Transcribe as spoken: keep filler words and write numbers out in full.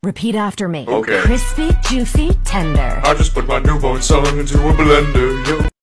Repeat after me. Okay. Crispy, juicy, tender. I just put my newborn son into a blender, yo.